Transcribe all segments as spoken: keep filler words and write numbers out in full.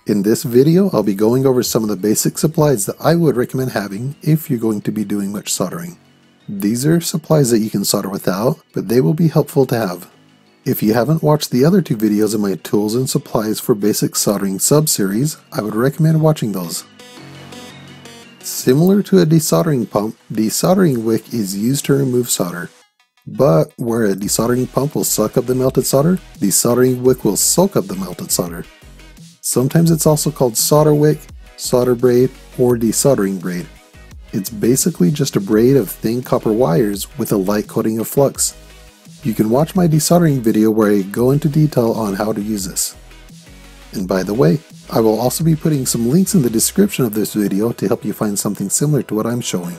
In this video, I'll be going over some of the basic supplies that I would recommend having if you're going to be doing much soldering. These are supplies that you can solder without, but they will be helpful to have. If you haven't watched the other two videos in my tools and supplies for basic soldering sub-series, I would recommend watching those. Similar to a desoldering pump, desoldering wick is used to remove solder. But where a desoldering pump will suck up the melted solder, desoldering wick will soak up the melted solder. Sometimes it's also called solder wick, solder braid, or desoldering braid. It's basically just a braid of thin copper wires with a light coating of flux. You can watch my desoldering video where I go into detail on how to use this. And by the way, I will also be putting some links in the description of this video to help you find something similar to what I'm showing.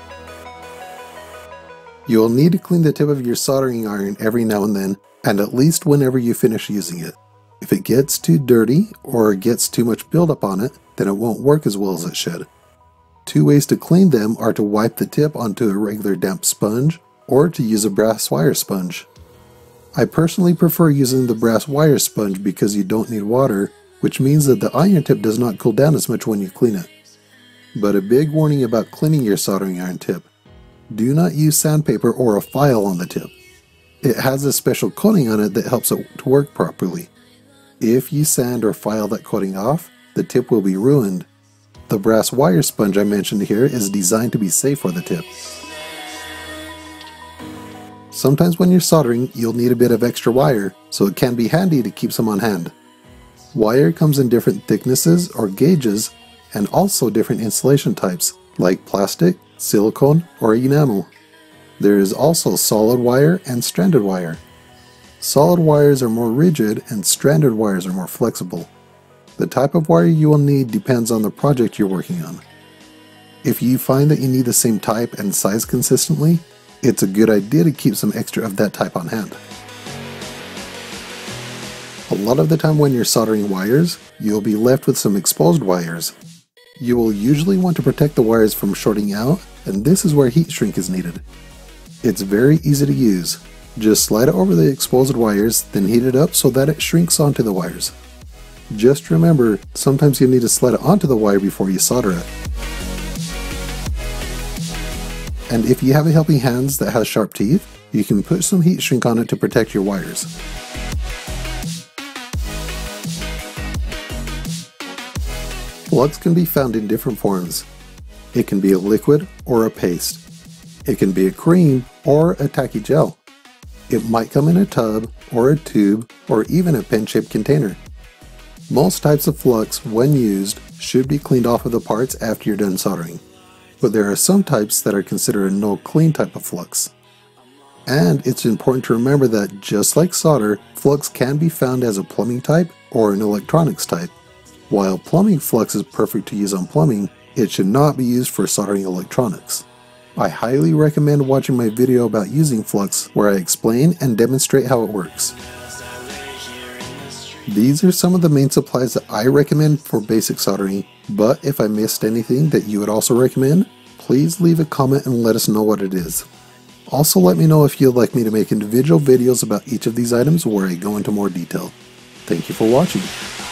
You will need to clean the tip of your soldering iron every now and then, and at least whenever you finish using it. If it gets too dirty or gets too much buildup on it, then it won't work as well as it should. Two ways to clean them are to wipe the tip onto a regular damp sponge or to use a brass wire sponge. I personally prefer using the brass wire sponge because you don't need water, which means that the iron tip does not cool down as much when you clean it. But a big warning about cleaning your soldering iron tip. Do not use sandpaper or a file on the tip. It has a special coating on it that helps it to work properly. If you sand or file that coating off, the tip will be ruined. The brass wire sponge I mentioned here is designed to be safe for the tip. Sometimes when you're soldering, you'll need a bit of extra wire, so it can be handy to keep some on hand. Wire comes in different thicknesses or gauges, and also different insulation types, like plastic, silicone, or enamel. There is also solid wire and stranded wire. Solid wires are more rigid and stranded wires are more flexible. The type of wire you will need depends on the project you're working on. If you find that you need the same type and size consistently, it's a good idea to keep some extra of that type on hand. A lot of the time when you're soldering wires, you'll be left with some exposed wires. You will usually want to protect the wires from shorting out, and this is where heat shrink is needed. It's very easy to use. Just slide it over the exposed wires, then heat it up so that it shrinks onto the wires. Just remember, sometimes you need to slide it onto the wire before you solder it. And if you have a helping hands that has sharp teeth, you can put some heat shrink on it to protect your wires. Flux can be found in different forms. It can be a liquid or a paste. It can be a cream or a tacky gel. It might come in a tub or a tube or even a pen-shaped container. Most types of flux, when used, should be cleaned off of the parts after you're done soldering. But there are some types that are considered a no-clean type of flux. And it's important to remember that just like solder, flux can be found as a plumbing type or an electronics type. While plumbing flux is perfect to use on plumbing, it should not be used for soldering electronics. I highly recommend watching my video about using flux where I explain and demonstrate how it works. These are some of the main supplies that I recommend for basic soldering, but if I missed anything that you would also recommend, please leave a comment and let us know what it is. Also let me know if you'd like me to make individual videos about each of these items where I go into more detail. Thank you for watching.